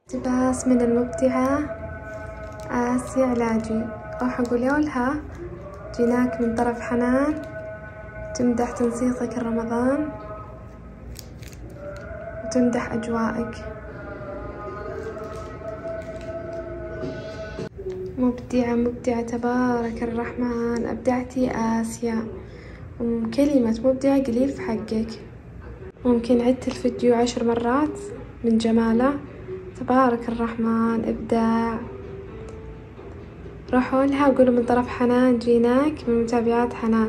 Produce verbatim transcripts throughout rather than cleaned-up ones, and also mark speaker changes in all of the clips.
Speaker 1: اقتباس من المبدعة آسيا علاجي. راح أقول لها جيناك من طرف حنان تمدح تنسيقك الرمضان وتمدح أجواءك. مبدعة مبدعة تبارك الرحمن، أبدعتي آسيا. وكلمة مبدعة قليل في حقك. ممكن عدت الفيديو عشر مرات من جماله. تبارك الرحمن، إبداع. روحوا لها وقولوا من طرف حنان جيناك من متابعات حنان.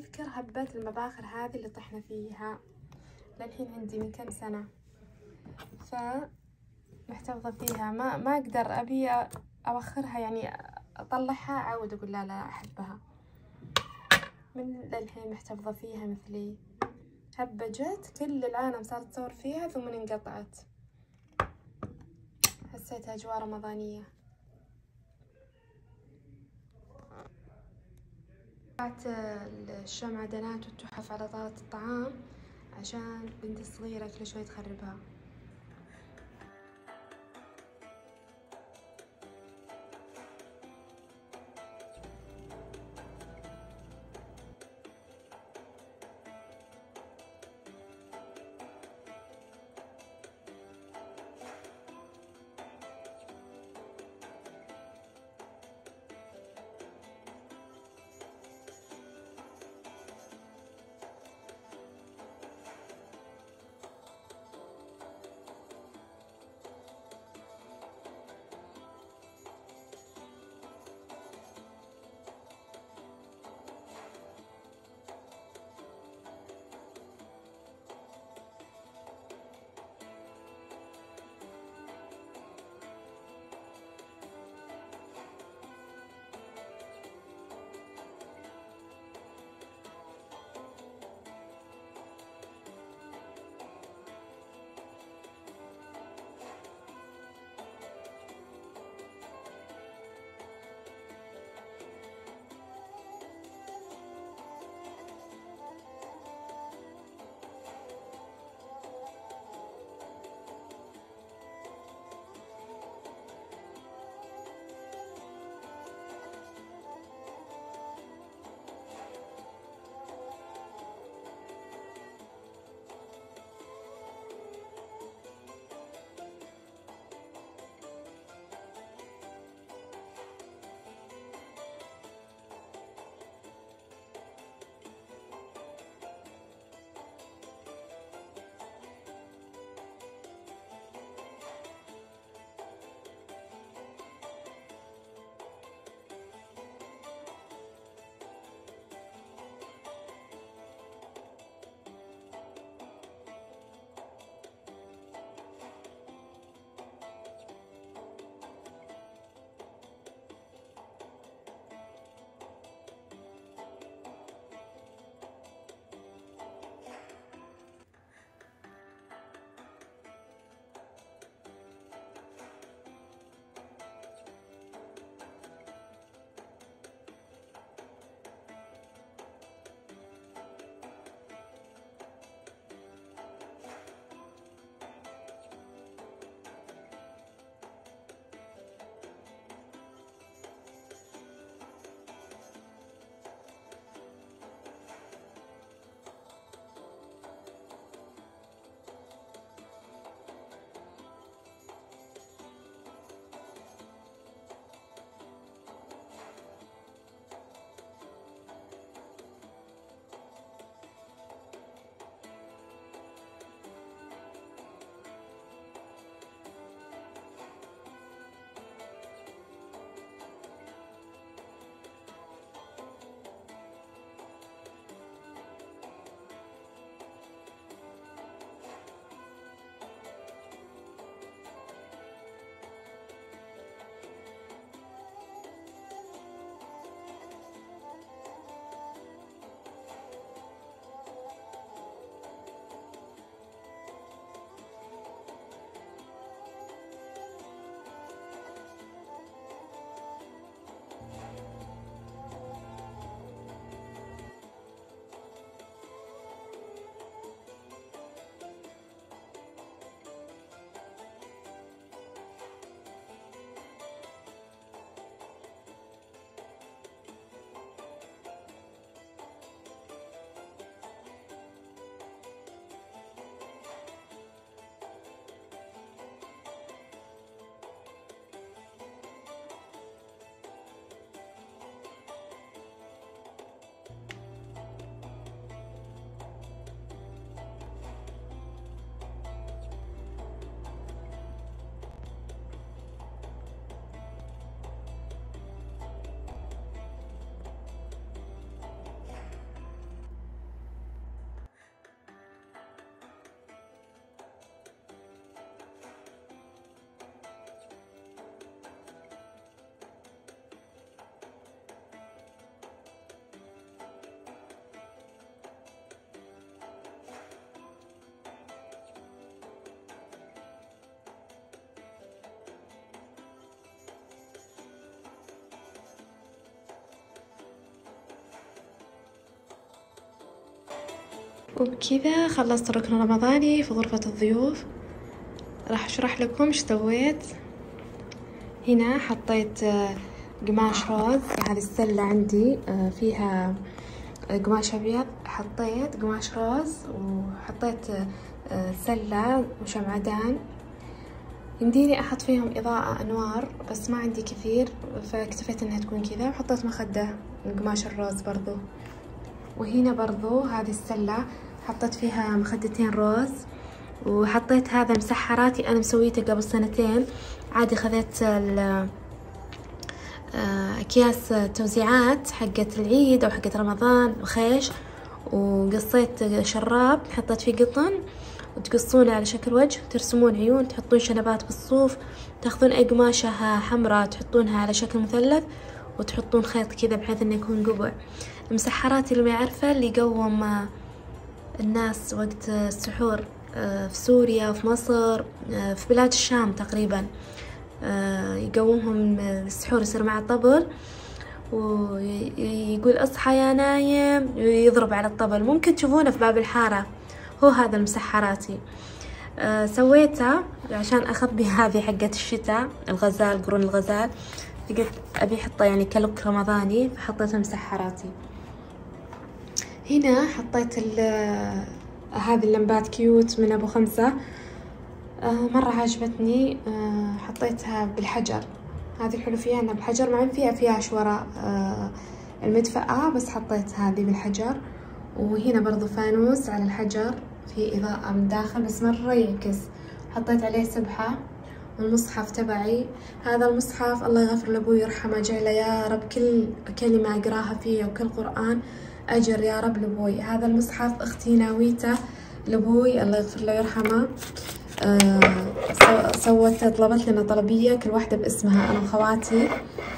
Speaker 1: أذكر هبات المباخر هذه اللي طحنا فيها للحين عندي من كم سنة، فمحتفظة فيها. ما ما أقدر أبي أوخرها، يعني أطلعها أعود أقول لا لا أحبها. من للحين محتفظة فيها مثلي. هبة جت كل العالم صارت تصور فيها ثم انقطعت. حسيتها أجواء رمضانية. قطعت الشمعدانات والتحف على طاولة الطعام عشان بنتي الصغيرة كل شوي تخربها. وبكذا خلصت الركن الرمضاني في غرفة الضيوف. راح اشرح لكم ايش سويت. هنا حطيت قماش روز، هذه السلة عندي فيها قماش ابيض، حطيت قماش روز وحطيت سلة وشمعدان. يمديني احط فيهم اضاءة انوار بس ما عندي كثير فاكتفيت انها تكون كذا، وحطيت مخدة من قماش الروز برضو. وهنا برضو هذه السلة حطيت فيها مخدتين روز، وحطيت هذا مسحراتي انا مسويته قبل سنتين. عادي خذيت اكياس توزيعات حقت العيد او حقت رمضان وخيش، وقصيت شراب حطيت فيه قطن، وتقصونه على شكل وجه، ترسمون عيون، تحطون شنبات بالصوف، تاخذون اي قماشة حمراء تحطونها على شكل مثلث وتحطون خيط كذا بحيث انه يكون قبع. المسحرات اللي ما يعرفه اللي يقوم الناس وقت السحور في سوريا وفي مصر في بلاد الشام تقريبا، يقومهم السحور يصير مع الطبل ويقول اصحى يا نايم ويضرب على الطبل. ممكن تشوفونه في باب الحارة، هو هذا المسحراتي. أه سويته عشان اخبي هذه حقت الشتاء الغزال، قرون الغزال، فقلت ابي احطه يعني كلوك رمضاني فحطيته مسحراتي. هنا حطيت هذه اللمبات كيوت من ابو خمسة، أه مرة عجبتني. أه حطيتها بالحجر، هذه الحلو فيها انها بالحجر مع ان فيها فياش وراء أه المدفأة، بس حطيت هذه بالحجر. وهنا برضو فانوس على الحجر في إضاءة من داخل بس مرة يعكس، حطيت عليه سبحة. والمصحف تبعي هذا المصحف الله يغفر لأبوي يرحمه، جعله يا رب كل كلمة أقراها فيه وكل قرآن أجر يا رب لأبوي. هذا المصحف أختي ناويته لأبوي الله يغفر له ويرحمه، آه سوت طلبت لنا طلبية كل واحدة باسمها أنا وخواتي.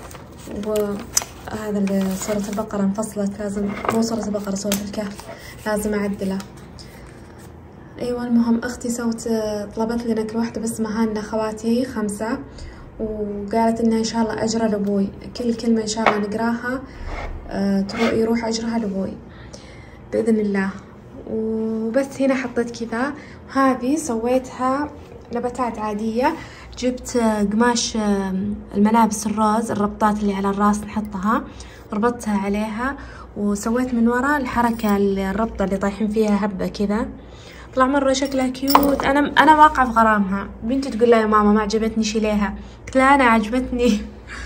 Speaker 1: وهذا سورة البقرة انفصلت، لازم مو سورة البقرة سورة الكهف لازم أعدله. ايوه المهم اختي سوت طلبت لنا كل واحده باسمها لنا خواتي خمسه، وقالت انها ان شاء الله اجرها لابوي، كل كلمه ان شاء الله نقراها أه يروح اجرها لابوي باذن الله. وبس هنا حطيت كذا. هذه سويتها نباتات عاديه، جبت قماش الملابس الروز الربطات اللي على الراس نحطها، ربطتها عليها وسويت من وراء الحركه الربطه اللي طايحين فيها هبه كذا، طلع مرة شكلها كيوت. أنا أنا واقعة في غرامها. بنتي تقول لها يا ماما ما عجبتني شيليها، قلت لها أنا عجبتني.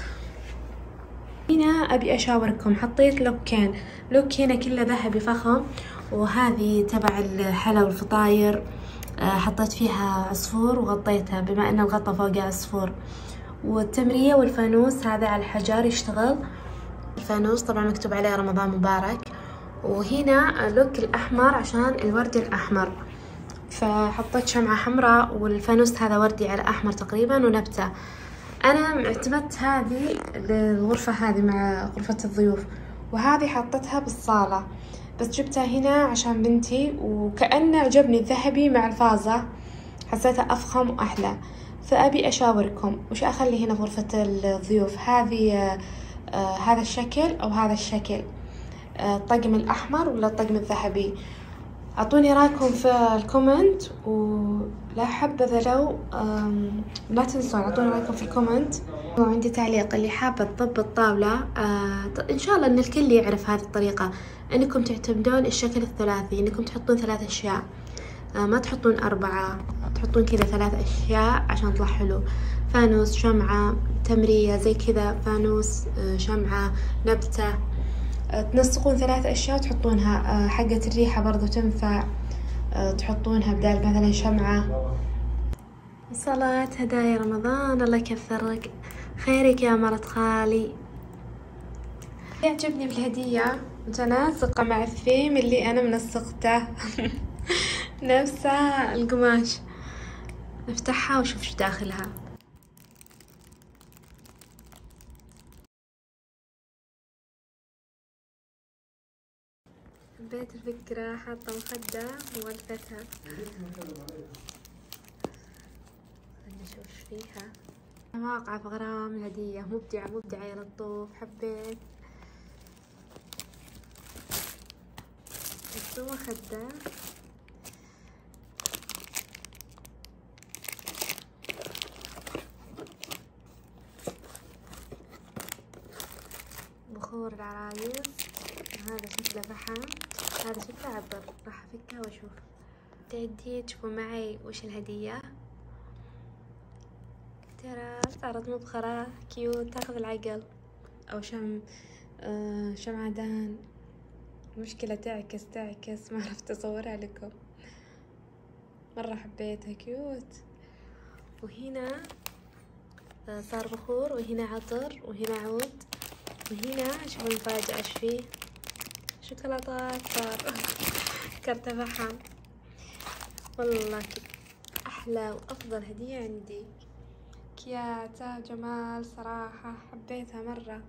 Speaker 1: هنا أبي أشاوركم، حطيت لوكين، لوك هنا كله ذهبي فخم، وهذه تبع الحلا والفطاير حطيت فيها عصفور وغطيتها بما أن الغطا فوقها عصفور. والتمرية والفانوس هذا على الحجر يشتغل، الفانوس طبعا مكتوب عليه رمضان مبارك. وهنا لوك الأحمر عشان الورد الأحمر، فحطيت شمعة حمراء والفانوس هذا وردي على أحمر تقريبا ونبتة. أنا اعتمدت هذه للغرفة هذه مع غرفة الضيوف، وهذه حطيتها بالصالة بس جبتها هنا عشان بنتي، وكأنه عجبني الذهبي مع الفازة حسيتها أفخم وأحلى. فأبي أشاوركم وش أخلي هنا في غرفة الضيوف، هذه آه هذا الشكل أو هذا الشكل، الطقم الأحمر ولا الطقم الذهبي؟ أعطوني رأيكم في الكومنت، ولا حبذا لو لا تنسون أعطوني رأيكم في الكومنت. وعندي تعليق اللي حابة تضبط طاولة، إن شاء الله إن الكل يعرف هذه الطريقة، إنكم تعتمدون الشكل الثلاثي، إنكم تحطون ثلاث أشياء ما تحطون أربعة، تحطون كذا ثلاث أشياء عشان يطلع حلو. فانوس، شمعة، تمرية زي كذا، فانوس، شمعة، نبتة، تنسقون ثلاث أشياء وتحطونها. حقة الريحة برضو تنفع تحطونها بدال مثلا شمعة. صلاة هدايا رمضان، الله يكثرك خيرك يا مرة خالي. يعجبني بالهدية متناسقة مع الثيم اللي أنا منسقته. نفس القماش. نفتحها ونشوف شو داخلها. حبيت الفكرة، حاطة مخدة وورثتها. خلينا نشوف ايش فيها. واقعة في غرام الهدية، مبدعة مبدعة يا لطوف، حبيت. سوى خدة. بخور العرايس، هذا شكله فحم، هذا شكله عبر. راح افكها واشوف. تعدي تشوفوا معي وش الهدية. ترى صارت مبخرة كيوت تاخذ العقل، او شم آه شمعدان. المشكلة تعكس تعكس ما عرفت اصورها لكم، مرة حبيتها كيوت. وهنا صار بخور، وهنا عطر، وهنا عود، وهنا شوفوا المفاجأة ايش فيه، شوكولاتات. صار كرت فحم. والله احلى وافضل هدية عندي. كياتا جمال صراحة، حبيتها مرة.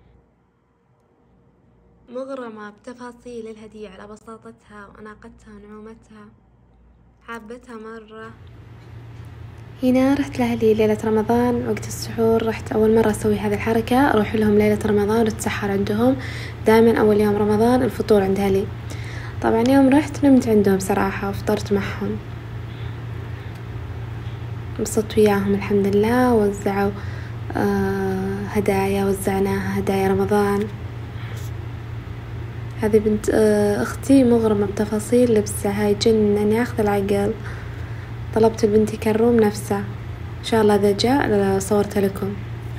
Speaker 1: مغرمة بتفاصيل الهدية على بساطتها وأناقتها ونعومتها، حابتها مرة. هنا رحت لأهلي ليلة رمضان وقت السحور. رحت أول مرة أسوي هذه الحركة، أروح لهم ليلة رمضان وأتسحر عندهم. دائما أول يوم رمضان الفطور عند أهلي. طبعا يوم رحت نمت عندهم صراحة وفطرت معهم، انبسطت وياهم الحمد لله. وزعوا آه هدايا، وزعناها هدايا رمضان. هذه بنت آه أختي مغرمة بتفاصيل لبسها، هاي جنن ياخذ العقل. طلبت لبنتي كروم نفسه، إن شاء الله إذا جاء صورته لكم.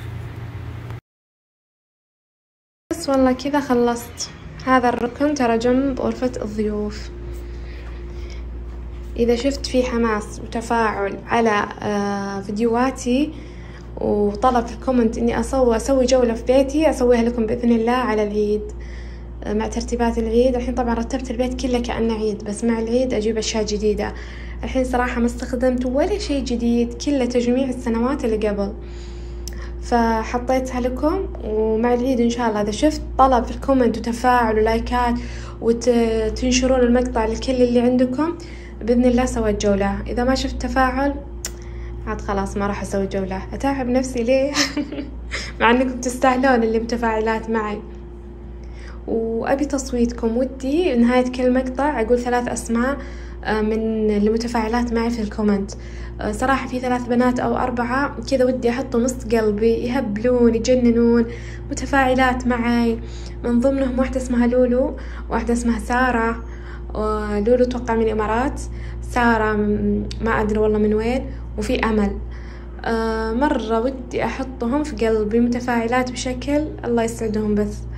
Speaker 1: بس والله كذا خلصت. هذا الركن ترى جنب غرفة الضيوف. إذا شفت فيه حماس وتفاعل على آه فيديوهاتي وطلب في الكومنت إني أسوي أسوي جولة في بيتي، أسويها لكم بإذن الله على العيد آه مع ترتيبات العيد. الحين طبعا رتبت البيت كله كأنه عيد، بس مع العيد أجيب أشياء جديدة. الحين صراحة ما استخدمت ولا شيء جديد، كله تجميع السنوات اللي قبل، فحطيتها لكم. ومع العيد إن شاء الله إذا شفت طلب في الكومنت وتفاعل ولايكات وتنشرون المقطع لكل اللي عندكم، بإذن الله سويت جولة. إذا ما شفت تفاعل عاد خلاص ما راح أسوي جولة، أتعب نفسي ليه؟ مع أنكم تستاهلون اللي متفاعلات معي. وأبي تصويتكم، ودي نهاية كل مقطع أقول ثلاث أسماء من المتفاعلات معي في الكومنت. صراحة في ثلاث بنات أو أربعة كذا ودي أحطهم وسط قلبي، يهبلون يجننون، متفاعلات معي. من ضمنهم واحدة اسمها لولو، واحدة اسمها سارة. لولو توقع من الإمارات، سارة ما أدري والله من وين، وفي أمل. مرة ودي أحطهم في قلبي، متفاعلات بشكل الله يسعدهم. بس